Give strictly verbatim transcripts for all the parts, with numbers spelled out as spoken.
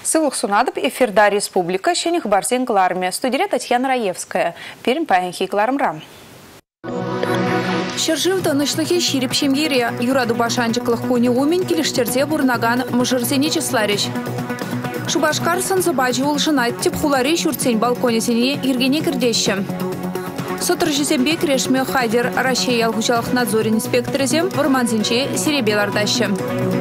Сывлых сунадып эфирда республика шених барзен гларме. Студия Татьяна Раевская. Перм паянхи глармрам. Шерживта нашлыхи ширип шемгире. Юраду башанчыклых кони умен келештерде бурнаган мыжырзене числарич. Шубашкарсан забачы улшынат тип хулари шурцень балконесене иргене кирдещем. Сотыр жесембе крешме хайдер Россия ялгучалық надзорин инспекторызем варманзинче серебелардащем.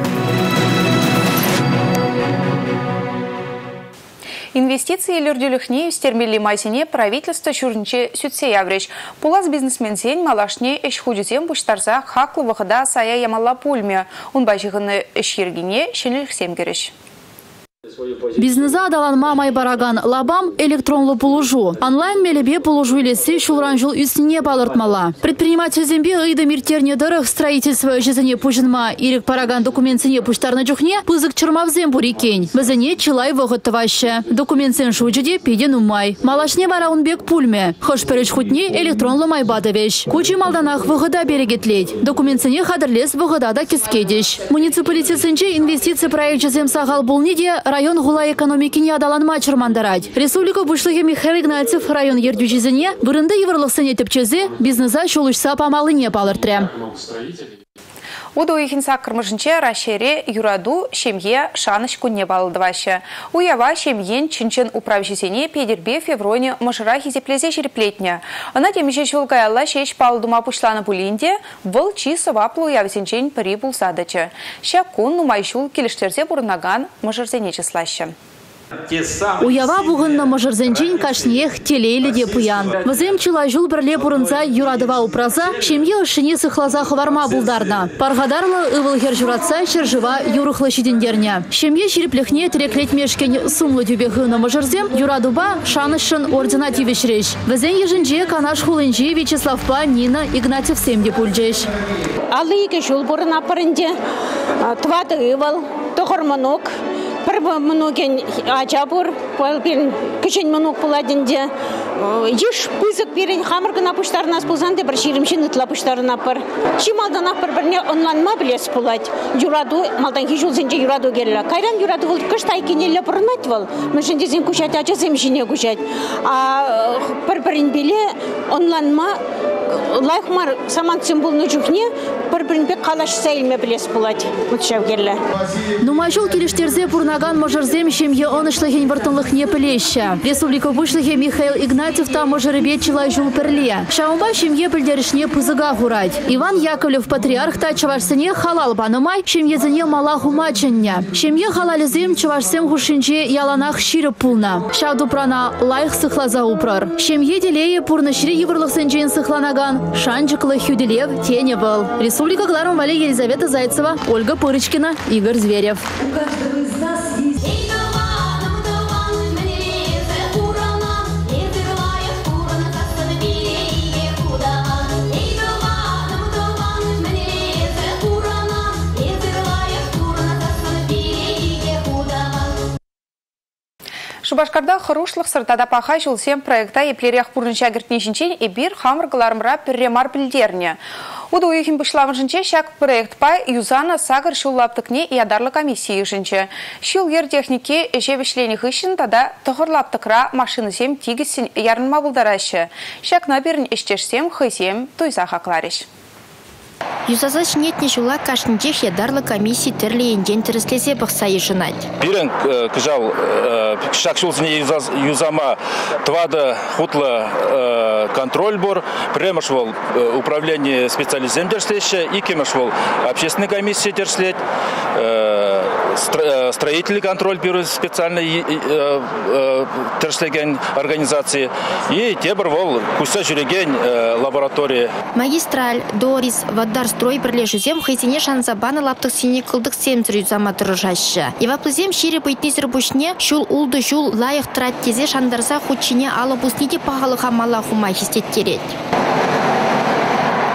Инвестиции люрдюлюхне стермели майсине правительство шурнче сүтсе явреч. Пулас бизнесменсен малашне эш худюзем буштарза хаклы вахыда сая ямала пульме. Он бачыгыны эш ергене шенелихсем кереш. Бизнеса даланма май бараган лабам электронлы пулужу. Онлайн мелебе пулужу илесе шулранжул үстіне балыртмала. Предприниматель зембе ыйды миртерне дырых строительство жезіне пужынма ирек параган документсене пуштарны жухне пызык чырмавзем бурикень. Бізіне чылай вғыттываще. Документсен шуджеде педен умай. Малашне бара унбек пульме. Хош переч хутне электронлы май бадывеш. Кучи малданах вғыда берегетлеть. Документсене хадырлес вғыда да кискедеш. Муниципалитетсенче инвестиция проект жезем сағал булниде район гула экономикине адаланма чырмандарать. Республика бушлыге Михаил Игнатьев район ердюжизіне бұрынды еврлықсын етіп чезе бизнеса шолышса памалыне палыртре. Уду ихинса кырмышынче рашере юраду шемье шаныш кунне балдываще. Уява шемьен чинчен управжизене педербе февроне мажыра хизеплезе жереплетня. Она темеше чулгаялла шеш палдума пушланы пулинде выл чи сываплы уявсенчен пыри булсадачы. Ща кун нумайшул келештерзе бурнаган мажырзене числаще. Уява бугынна мажырзенчен кашнех телейлі де пуян. Візем чылай жул бірле бұрынса юрадыва упраза, шемье ұшыне сықлаза хварма булдарна. Парғадарлы ывыл хержуратса шержыва юрықлы шидендерне. Шемье шереплехне тереклет мешкен сумлы дюбехына мажырзем юрадуба шанышын ордена тивешреш. Візен ежінже канаш хулынже Вячеславпа Нина Игнатьев семде пульджеш. Алы ике жул бұрына парынде твады ывыл, тоғырманок. Бір мұноген ажабыр, пәлбен күшен мұнок бұладынде. Еш пызық берен қамырғына пұштарына спылзанды бір шерімшін ұтла пұштарына пыр. Ши малдан ақпыр біріне онланма білес бұлад. Юраду, малдан хижул зенже юраду келі. Кайран юраду бұл күштай кенелі бұрынат бұл. Мүшінде зен күшат, ачасем жіне күшат. Бір-бірін біле онланма лайхмар саман символны жүхне бір-бірін бек қалаш сәйлме білес бұлад. Мұтшау келі. Нумайшыл келіштерзе бұрнаган мажырзем шемье онышлығын вартынлық не пілеші. Республика бұшлығы Михаил Игнатьев та мажырыбе чылай жул пірле. Шаумба шемье пілдерішне пызыға ғурать. Иван Яковлев патриарх та чавашсыне халал банымай шемьезіне мала хумачынне. Шемье халалізем чавашсем хушинче яланах ширып пулна. Шауду прана лайх сықлаза упрар. Шемье делее пурнышри еврлық сенчен сықланаган шанчықлы хюделев тене был. Республика Гларом Вали Елизавета Зайцева, Ольга Пырочкина, Игорь Зверев. Шубашкарда хорошлых сыртада паха жулсем проекта еплерях пурнча гертнешінчен и бир хамыр глармра перремар пильдерне. Уду уйхин бышлавын жінче шак проект пай юзана сагар шуллаптыкне и адарлы комиссии жінче. Шул ер технике жевешлених ищен тада тұғырлаптыкра машины сем тигісін ярынма булдарашы. Шак наберін іштешсем хызем туйза хақларыш. Юзаза шнетне жула кашнчех ядарлы комиссии терли инден тереслесе бақса ежінать. Бирен кыжал шакшулсыне юзама твада хутлы контроль бор, премашвал управление специализем дерслеща и кемашвал общественной комиссии дерслеть, строительный контроль бюро специальной терслеген организации и теборвал куса жүреген лаборатории. Магистраль, Дорис, Вадарстрой бірлешізем хайзене шанзабаны лаптық сене қылдық семтір юзама тұрыжашы. Еваплызем шире бөйтнезір бүшне шул улды жул лайық тұрат тезе шандарса худшине алып ұснеде пағалы қамала хумай хистет керет.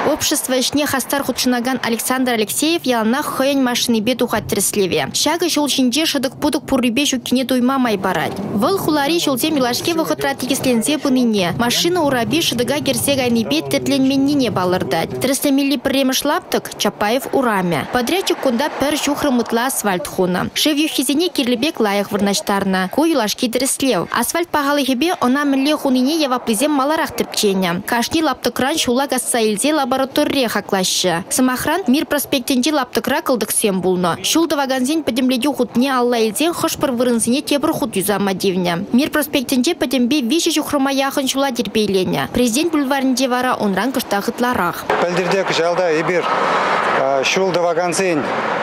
Общество ишне хастар худшинаган Александр Алексеев яланах хаян машины беду хаттерслеве. Шага шул шинже шыдык пудык пуррибешу кине туйма май барать. Выл хулари шулзе милашке выхотрати кислензе пыныне. Машина ураби шыдыга герсе гайны бет тетленменнине балырдать. Треслемили премеш лаптык Чапаев ураме. Подрядчик кунда пер шухры мытла асфальт хуна. Шевью хизине кирлебек лаях вырнаштарна. Куй лашки треслев. Асфальт пахалы хебе она милле хунине яваплызем маларах тепченя. Кашни лаптыкран шула гасаилзе лаборатория хаклашы. Самохран мир проспектенде лаптыкра кылдыксем булно. Шулды ваганзин подемледю хутне алла илзен хошпыр вырынзине тебір хут юзама дивня. Мир проспектенде подембе виші жухрыма яхын шула дербейлене. Президент бульварінде вара онран кыштағытларах. Пәлдердек жалда ебір шулды ваганзин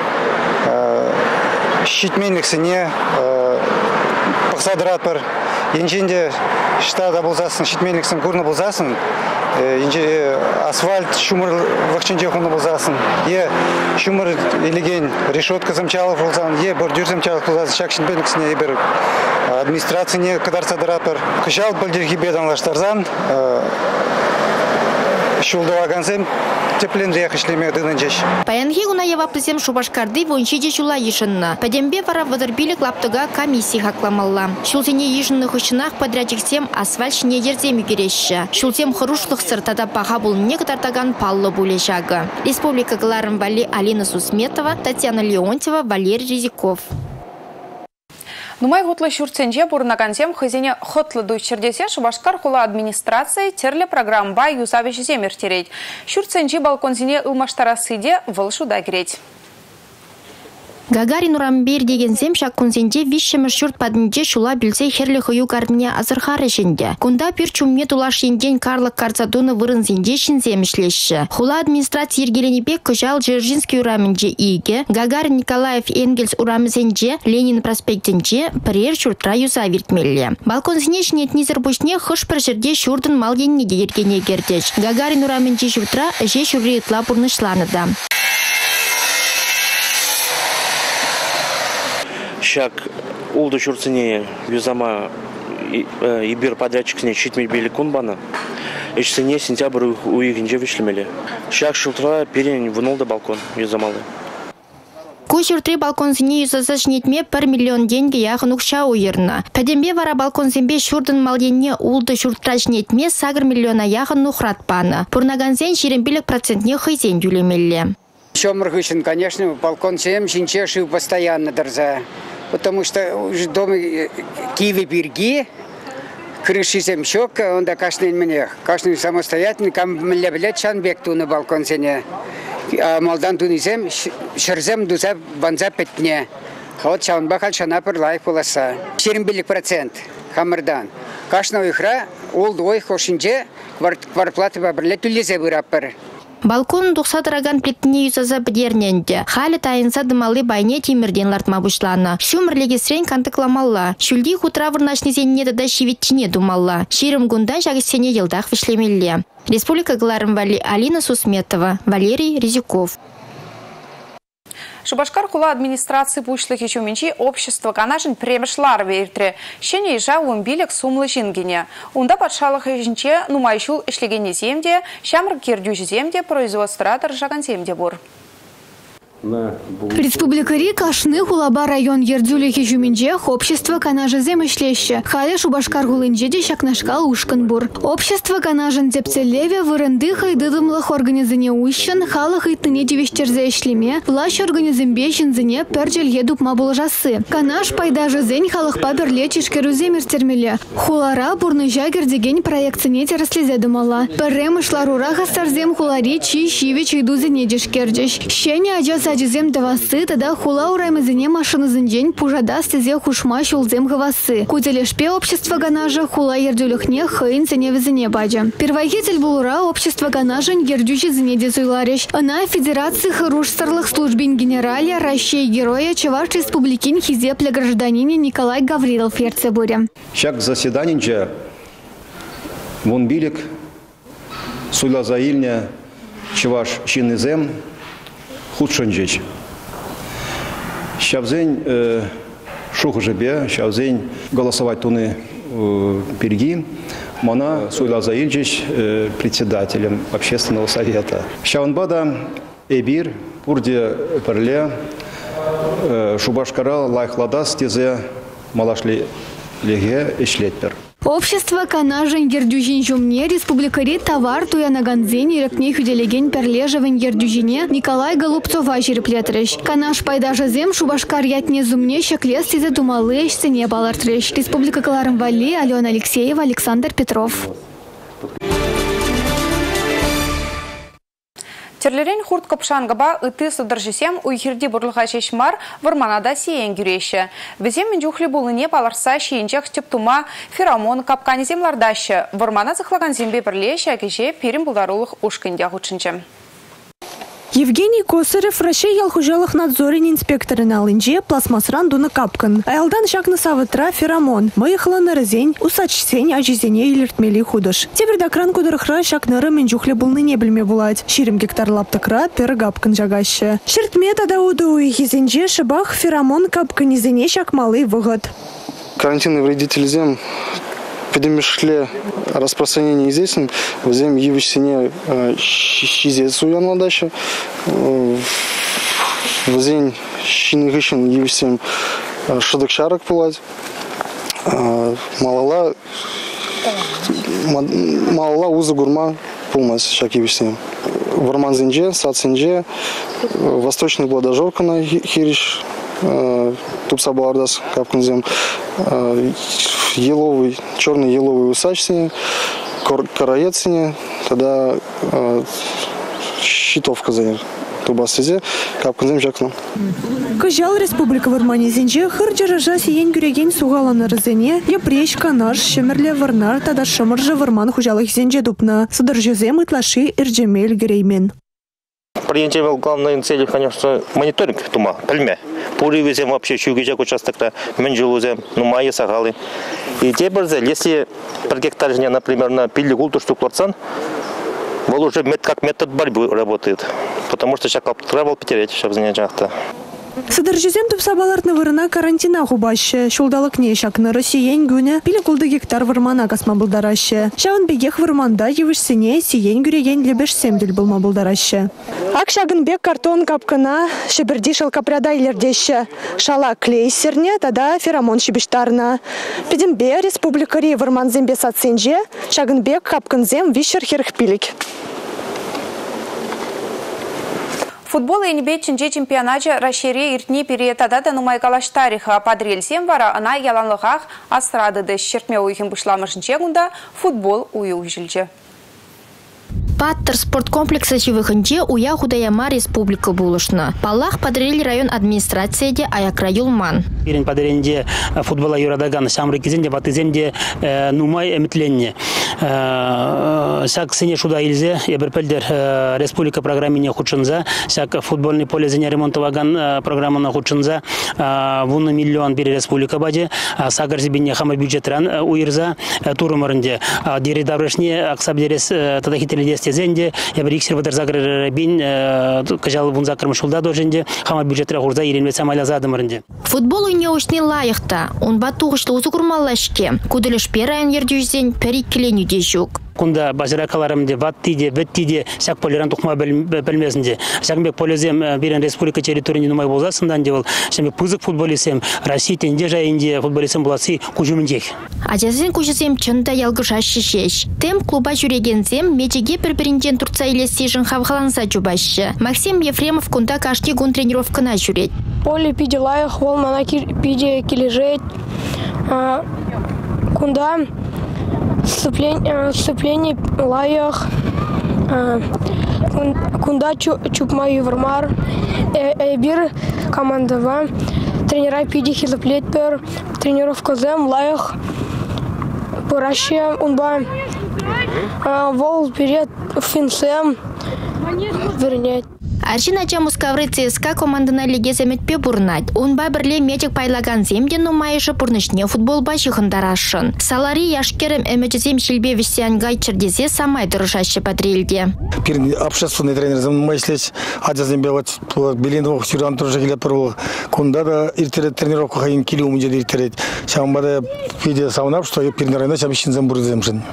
шитменліксіне пықсадырат бір. Енженде штада болзасын, шитменліксін көрні болзасын. Инже асфальт шумыр вақчынже құны болзасын. Е шумыр елеген решетка замчалық болзасын. Е бір дүр замчалық болзасын. Шак шитменліксіне ебір администрацияне кадарсадырат бір. Кышал білдерге беданлаштарзан. Шулды ваганзем теплен рех ишлеме дынынжеш. Паянхи гуна яваплызем Шубашкарды вончиде шула ешынна. Падембе вара вадырбилик лаптыга комиссии хакламалла. Шулзене ешынных ышынах подрядчиксем асфальт шне ерзем югереші. Шулзем хырушлық сыртада паха бұл некотартаган паллы булешага. Республика Галарым Вали Алина Сусметова, Татьяна Леонтьева, Валерий Резиков. Нумай хутлы шурценже бурнагансем хызене хутлы дуйчердесе Шубашкар хула администрации терле программа юзавиш земер тереть. Шурценже балконзине ылмаштарасыде вылшуда греть. Гагарин урамбер деген зем шаккунзенде вишшемір шурт падынде шула білзе херлі хыю гармне азырхары жінде. Кунда пир чумме тулаш енден карлык карцадуны вырынзенде шинзем ишлеші. Хула администрация ергеленебек кыжал Жержинский урамынде иге, Гагарин Николаев Энгельс урамызенде Ленин проспектенде пірер шуртра юза вертмелле. Балконзине шнетнизер бушне хыш пір жерде шурдын мал еннеде ергене гердеч. Гагарин урамынде шуртра же шурри ытла бурнышланыда. Шак улды шурцыне юзама ибир подрядчиксіне шитмел бели кунбаны. Ишсіне сентябрь уйгенже вишлемелі. Шак шултра перен вынолды балкон юзамалы. Кушуртри балконзине юзаса шнетме пір миллион деньги яхын укша уйырна. Падембе вара балконзембе шурдын малденне улды шуртра шнетме сагыр миллиона яхын нухратпаны. Пурнаганзен ширембилік процентне хызен юлемелі. Шомргышин, конечно, балкон всем шинчешив постоянно дорза. Потому что уже дома киви берги, крыши земщок, он да каждый мне, каждый самостоятельный, кам млебелет шанбек ту на балкон сене. А молдан тунизем, шерзем дуза банза пятне. Вот шанбахал шанапер лайф полоса. Шерембилик процент, хамардан. Каждого ихра, олд ой хошинже, кварплаты бабрлет улизе выраппер. Балкон духсадыраган плетіне юзаза бідерненде. Халі тайынса дымалы байне темірден лартма бұшланы. Шумірлігі срен кантыкламалла. Шүлді хутра вырнашнезенне дада шиветчіне думалла. Ширым гундан жағысене елдақ вишлемелле. Республика Галарым Вали Алина Сусметова, Валерий Резиков. Шубашкар хула администрации пучлых еще меньше общество канашин премешлар вертре. Щене ежа умбилек сумлы жингене. Унда подшалых ежинче нумайшул эшлегене земде, щамр кирдюж земде, производство торжаган земде бур. Республика Рика Ашны Хулаба район Ердюлихи Жуминджех общество канажезем ишлеще. Хали Шубашкар Гулынджеде Шакнашкал Ушканбур. Общество канажен Зепцелеве вырындыха и дыдымлых организане ущен, халах и тынеде вещерзе ишлеме, влащ организембе жинзене перджель едуп мабулжасы. Канаш пайдажы зень халах пабер лечишкеру земерстермеле. Хулара бурны жагер дегень проекцинете расслезедымала. Перрем ишларураха сарзем хулари чи щивич иду зенедишкердеш. Щене аджас Аджизем давасы, тогда хула ураймызыне машины зындень пужада стезе хушма шулзем гавасы. Куделешпе общество ганажа хула ердюлюхне хын зене везене баджа. Первохитель булура общество ганажен ердючи зенеде зуйлареш. Она федерации харушсарлых службин генералия России героя Чуваш республикин хизепля гражданине Николай Гаврилов Ерцебуре. Щак заседанинче вон билик суйла заильня Чуваш чинызем худшанжеч. Щавзень шуху жебе, щавзень голосовать туны перги, Мона Суйлаза Ильич председателем общественного совета. Шаунбада Эбир, Урде Перле, Шубашкара Лайхладас Тезе Малашли Леге Ишлетпер. Общество канажен ердюжин жумне республикари товар туянаганзен ирекне хүделеген перлежевен ердюжине Николай Голубцова жиреплетреш. Канаш пайдажызем Шубашкар ятне зумне шеклес тезе думалы эшсене балартреш. Республика Каларымвали, Алена Алексеева, Александр Петров. Терлерен хурт капшангаба ыты сыдыржысем уйхирди бурлыға шешмар варманада сиен күреші. Візем менжухли булыне баларса шиенчек стептума феромон капканезем лардашы. Вармана зықлаган зембе бірлеші әкеже перім бұлдарулық ушкінде ғучынчы. Евгений Косарев Россия ялхужалых надзорен инспекторын алынже пластмасран дуны капкан. Аялдан шакны савытра феромон. Мыйхлы нарызень, усачсень ажизене илертмели худыш. Тепердакран кудырыхра шакныры менжухле булны не білме булать. Ширим гектар лаптыкра пері капкан жагашы. Шертме тада уду уйхизенже шыбах феромон капкан изене шакмалы выгод. Карантинный вредитель зем Педемишле распространение известен, в земле явищене щизец уян ладаща, в земле щинегыщен явищем шадок шарок пулать, малала малала уза гурма пулмас шак явищем. Варман зенже, сад зенже, восточный бладожорка на хириш, тупса балардас капкунзем, еловый, черный еловый усачсине, караецине, тогда щитовка за тубасызе, капкунзем жакна. Кыжал республика Вармани зенже хырджаража сиен күреген сугаланы рызене, епреш канаш, шемерле варнар, тада шымыржы варман хужалых зенже дупна, сыдыржызем итлаши ирджемель греймен. Приоритет главной целью, конечно, мониторинг тума, пальме. Пури везем вообще чугижак участок-то, менжелузем, ну майя сагалы. И теперь, если per гектар, например, на пили гулту штук ларцан, вот уже как метод борьбы работает. Потому что сейчас требовал потерять, чтобы занять-то. Сыдыржызем тупса балартны вырына карантина хубаще. Шулдалық не шакны Россиен гүні пилі кулды гектар вырмана касма бұлдараще. Шауын бегех вырманда евішсене сиен гүреген лебеш семділ бұлма бұлдараще. Ак шагын бек картон капкына шебірді шалкапряда илердеші. Шала клейсерне, тада феромон шебіштарна. Педембе республикари вырман зембе сатсенже, шагын бек капкынзем вишер херх пилік. Футбол и небе чинче чемпионача расшири иртни периетада да нумай калаш тариха подрельсем вара ана яланлыгах астрады да шертме уйхим бышламышынче гунда футбол уyu жилче. Паттер спорткомплекса живыхынче уя худаяма республика булышны. Палах подрель район администрацияде аякра юлман. Ирен подренде футбола юрадаган самры кизенде батыземде нумай эметленне. Сак сене шуда илзе еберпелдер республика программине худшынза, сак футбольный поле зене ремонтоваган программана худшынза, вуны миллион бери республика баде, сагар зибине хама бюджетран уирза турумарынде. Дири даврешне аксабдерес тадахители дестезенде, ебер иксер бадыр загр бин кажал вун закрым шулда доженде, хама бюджетра хурза иренве самайла задымарынде. Футбол уйне ошне лайықта, он батуғышлы узы курмалашке, кудылыш перайын ердюжден перик келеню дежук. Кунда базиракаларымде, ваттиде, беттиде, сяк полиран тухма білмезінде. Сякмбек полезем берен республика территорияны нумай болзасындан девал, сякмбек пызык футболисем, Россия тенде жайынде футболисем боласы кужумындек. Ажазын кужызем чында ялгышаш шешеш. Тем клуба жүрегензем мечеге бір-бірінден Турция елесі жынхавғаланса жубашы. Максим Ефремов кунда кашки гун тренировкына жүрет. Поле пиде лайық, ол мана пиде кележет. Кунда сцепление, сцепление лаях, кунда чупма ювармар, эбир командова, тренера пиди хилоплетпер, тренировка зем лаях, пораще унба, вол перед финсем вернять. Аршин ача Мускавры ЦСКА командына лиге заметпе бурнать. Он баберле метик пайлаган земде нумайышы пурнышне футбол башыхындарашын. Салари яшкерем эмечезем шилбе вестян гай чердезе самай дырышашы подрельде. Пирни общественный тренер замыслить, а затем вот Белиндов сюран тоже гиля провел. Кунда да иртерет тренировку хаин килю муде иртерет. Сам бада виде саунап, что я пирни райна сабищен замбурземшин.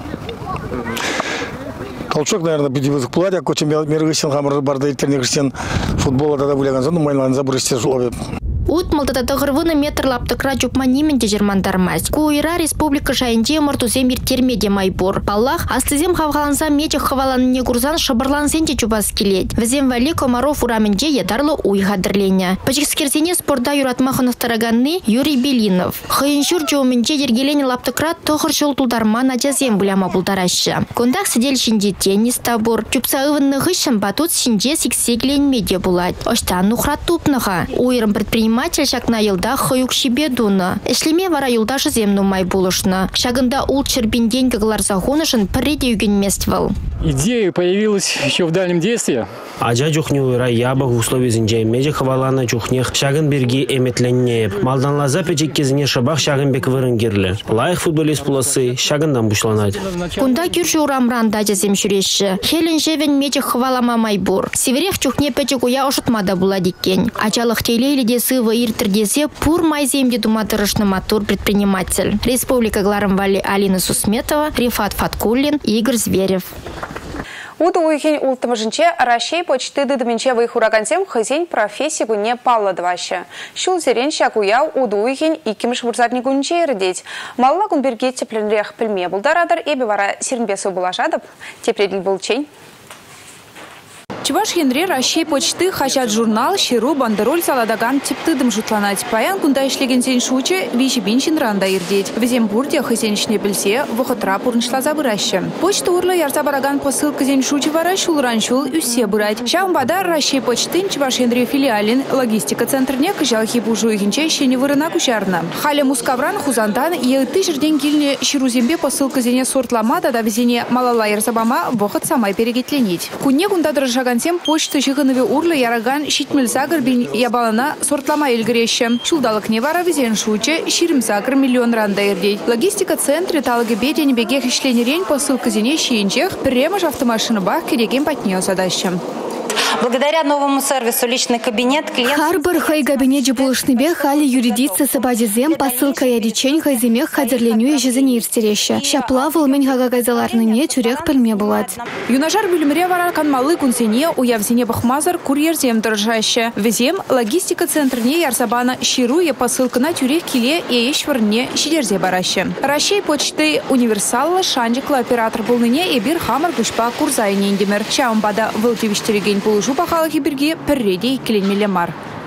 Толчок, наверное, бедивых платья, кочем мергысен хамр барда иртернегысен футбола тогда буляган, ну майлан забурысте жлобе. Ут малтататығырвыны метр лаптықра жүпманимен тежермандармаз. Куйра республика шайынде мұртузем иртермеде майбур. Паллах, астызем хавғаланса мечі хаваланыне курзан шабырлансен те чубас келет. Візем вали Комаров ураменде едарлы уйғадырлене. Пачекскерсене спорта юратмахынықтараганны Юрий Белинов. Хыйыншур жоуменде ергелені лаптықра тұғыр жол тулдарман ажазем бұляма бұлдарашы. Кондақ сидел шинде теннис табур. Чупсағывынны ғышын батут шинде сиксегленмеде бұлад. Оштан нухрат тупныға. Уйрым предприниматель шакна елда хаюк шибе дуна. Эшлеме вара юлдашы земну май булышна. Шагында ул чербинден каглар захонышын пірреде югенмествал. Идея появилась еще в дальнем детстве. Ажа чухне уйра ябах в условии зинджай меди хавалана чухнех шагын берги эметленнееп. Малданлаза печек кезіне шабах шагын бек вырынгерлі. Лайық футболист пуласы шагындан бушланать. Кунда кюрші урамранда жазем шүреші. Хелен жевен меди хавалама майбур. Северех чухне печек уя ошытмада була диккен. Ачалық тейлейлі десі выир трдесе пур майземде думатырышны матур предприниматель. Республика Гларамвали Алина Сусметова, Рифат Фаткуллин, Игорь Зверев. Уду уйхень ултымыжынче Рашей почты дыдымынче выйхурагансем хызень профессию не палладваще. Шул зерен шакуяу уду уйхень икимыш вурзапни гунче ердеть. Малла гунберге тепленрех пельме булдарадар эбе вара сирнбесу булашадып. Тепредил был чень. Чуваш Хенри Рашей почты хачат журнал Ширу бандероль саладаган типтыдым жутланать. Паян кунда ишлеген сен шуче виши бинчин ранда ирдеть. В Зембурде хысеншне білсе вухотра пурншла забыраще. Почта урла ярса бараган посылка сен шуче вара шулраншул үсе бырать. Шаумбада Рашей почтын Чуваш Хенри филиалин логистика центрне кыжал хипужу ихинче щене вырына кучарна. Халя Мускавран хузандан еты жерден килне Ширу зембе посылка зене сортламада да везене малала ярсабама вохот самай перегетленить. Кунне кунда дрожаган Сем почта жиғыныве урлы яраган шитміл загыр бин ябалана сортлама елгіреші. Шулдалық не вара везен шуче ширим загыр миллион ранда ердей. Логистика центре талығы беден бегех ішленерен посылка зене шиенчех премаж автомашины бах кереген патнео задащем. Благодаря новому сервису «Личный кабинет» клиент... Харбар хай кабинет булышныбе хали юридиция сабадизем посылка яричень хайземех хадерленю ежезене ирстереща. Шаплавыл мен хага гайзаларныне тюрех пельме булат. Юнажар бюльмре вараркан малы кунсене уявзене бахмазар курьерзем дорожаще. Везем логистика центрне ярсабана шируя посылка на тюрех киле и ешварне щидерзе бараще. Рашей почты универсалла шанджикла оператор булныне и бир хамар гушпа курзайне индимер. Шаумбада вылтевиштереген полужу пахалахи бирге перреде и кленмелемар.